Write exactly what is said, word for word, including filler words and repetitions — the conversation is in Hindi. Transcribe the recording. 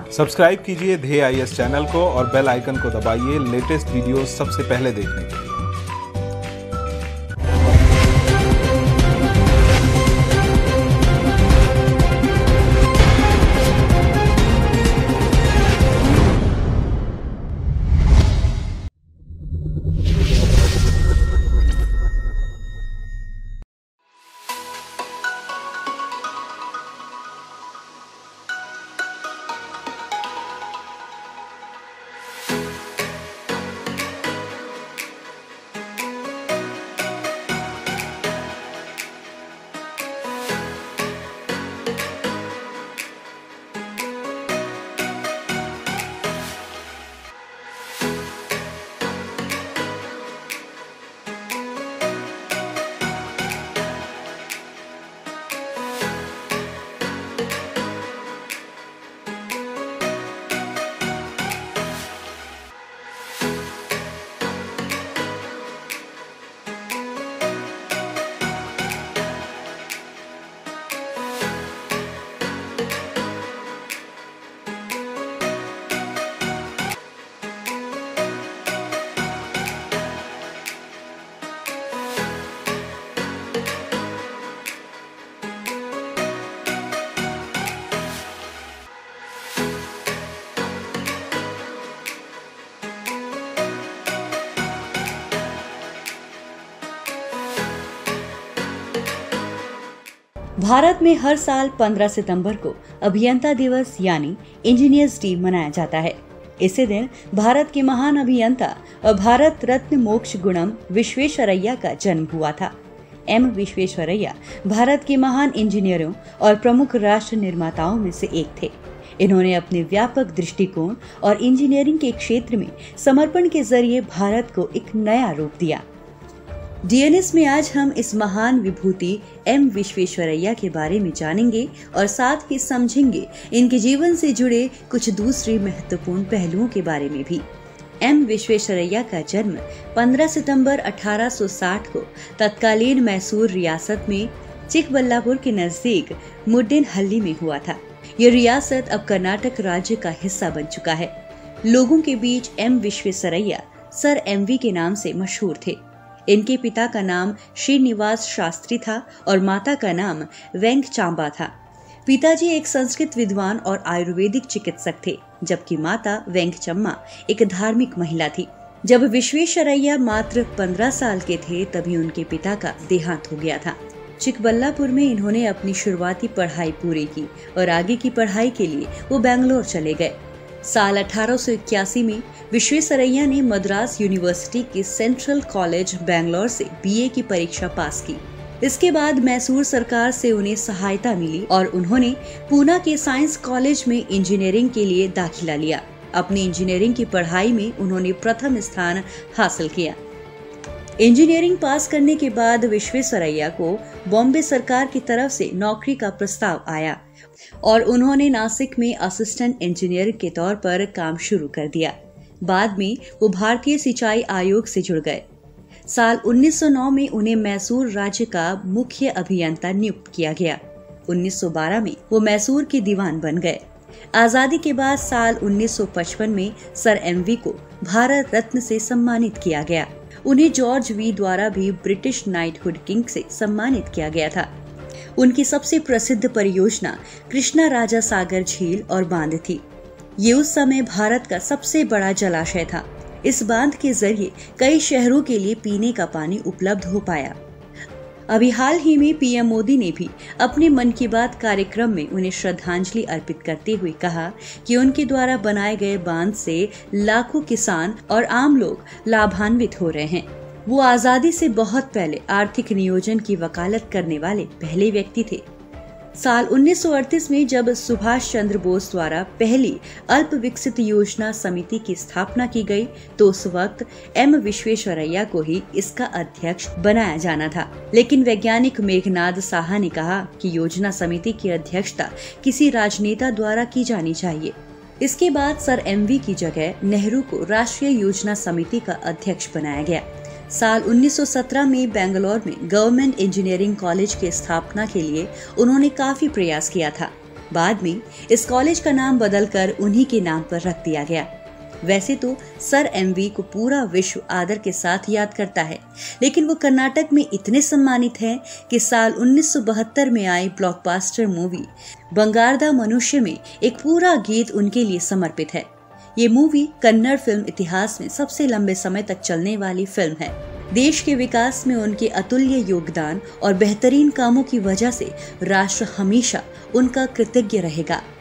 सब्सक्राइब कीजिए ध्येय आई ए एस चैनल को और बेल आइकन को दबाइए लेटेस्ट वीडियो सबसे पहले देखने के लिए। भारत में हर साल पंद्रह सितंबर को अभियंता दिवस यानी इंजीनियर्स डे मनाया जाता है। इसी दिन भारत के महान अभियंता और भारत रत्न मोक्ष गुणम विश्वेश्वरैया का जन्म हुआ था। एम विश्वेश्वरैया भारत के महान इंजीनियरों और प्रमुख राष्ट्र निर्माताओं में से एक थे। इन्होंने अपने व्यापक दृष्टिकोण और इंजीनियरिंग के क्षेत्र में समर्पण के जरिए भारत को एक नया रूप दिया। डी एन एस में आज हम इस महान विभूति एम विश्वेश्वरैया के बारे में जानेंगे और साथ ही समझेंगे इनके जीवन से जुड़े कुछ दूसरे महत्वपूर्ण पहलुओं के बारे में भी। एम विश्वेश्वरैया का जन्म पंद्रह सितंबर अठारह सौ साठ को तत्कालीन मैसूर रियासत में चिकबल्लापुर के नजदीक मुड्डेनहल्ली में हुआ था। ये रियासत अब कर्नाटक राज्य का हिस्सा बन चुका है। लोगों के बीच M Visvesvaraya sir M V के नाम से मशहूर थे। इनके पिता का नाम श्रीनिवास शास्त्री था और माता का नाम वेंकचांबा था। पिताजी एक संस्कृत विद्वान और आयुर्वेदिक चिकित्सक थे, जबकि माता वेंकचम्मा एक धार्मिक महिला थी। जब विश्वेश्वरैया मात्र पंद्रह साल के थे तभी उनके पिता का देहांत हो गया था। चिकबल्लापुर में इन्होंने अपनी शुरुआती पढ़ाई पूरी की और आगे की पढ़ाई के लिए वो बेंगलोर चले गए। साल अठारह सौ इक्यासी में विश्वेश्वरैया ने मद्रास यूनिवर्सिटी के सेंट्रल कॉलेज बेंगलोर से बी ए की परीक्षा पास की। इसके बाद मैसूर सरकार से उन्हें सहायता मिली और उन्होंने पूना के साइंस कॉलेज में इंजीनियरिंग के लिए दाखिला लिया। अपनी इंजीनियरिंग की पढ़ाई में उन्होंने प्रथम स्थान हासिल किया। इंजीनियरिंग पास करने के बाद विश्वेश्वरैया को बॉम्बे सरकार की तरफ से नौकरी का प्रस्ताव आया और उन्होंने नासिक में असिस्टेंट इंजीनियर के तौर पर काम शुरू कर दिया। बाद में वो भारतीय सिंचाई आयोग से जुड़ गए। साल उन्नीस सौ नौ में उन्हें मैसूर राज्य का मुख्य अभियंता नियुक्त किया गया। उन्नीस सौ बारह में वो मैसूर के दीवान बन गए। आजादी के बाद साल उन्नीस सौ पचपन में सर एम वी को भारत रत्न से सम्मानित किया गया। उन्हें जॉर्ज वी द्वारा भी ब्रिटिश नाइटहुड किंग से सम्मानित किया गया था। उनकी सबसे प्रसिद्ध परियोजना कृष्णा राजा सागर झील और बांध थी। ये उस समय भारत का सबसे बड़ा जलाशय था। इस बांध के जरिए कई शहरों के लिए पीने का पानी उपलब्ध हो पाया। अभी हाल ही में पी एम मोदी ने भी अपने मन की बात कार्यक्रम में उन्हें श्रद्धांजलि अर्पित करते हुए कहा कि उनके द्वारा बनाए गए बांध से लाखों किसान और आम लोग लाभान्वित हो रहे हैं। वो आजादी से बहुत पहले आर्थिक नियोजन की वकालत करने वाले पहले व्यक्ति थे। साल उन्नीस सौ अड़तीस में जब सुभाष चंद्र बोस द्वारा पहली अल्प विकसित योजना समिति की स्थापना की गई तो उस वक्त एम विश्वेश्वरैया को ही इसका अध्यक्ष बनाया जाना था। लेकिन वैज्ञानिक मेघनाद साहा ने कहा कि योजना समिति की अध्यक्षता किसी राजनेता द्वारा की जानी चाहिए। इसके बाद सर एम वी की जगह नेहरू को राष्ट्रीय योजना समिति का अध्यक्ष बनाया गया। साल उन्नीस सौ सत्रह में बेंगलोर में गवर्नमेंट इंजीनियरिंग कॉलेज की स्थापना के लिए उन्होंने काफी प्रयास किया था। बाद में इस कॉलेज का नाम बदलकर उन्हीं के नाम पर रख दिया गया। वैसे तो सर एमवी को पूरा विश्व आदर के साथ याद करता है, लेकिन वो कर्नाटक में इतने सम्मानित हैं कि साल उन्नीस सौ बहत्तर में आई ब्लॉकबस्टर मूवी बंगारदा मनुष्य में एक पूरा गीत उनके लिए समर्पित है। ये मूवी कन्नड़ फिल्म इतिहास में सबसे लंबे समय तक चलने वाली फिल्म है। देश के विकास में उनके अतुल्य योगदान और बेहतरीन कामों की वजह से राष्ट्र हमेशा उनका कृतज्ञ रहेगा।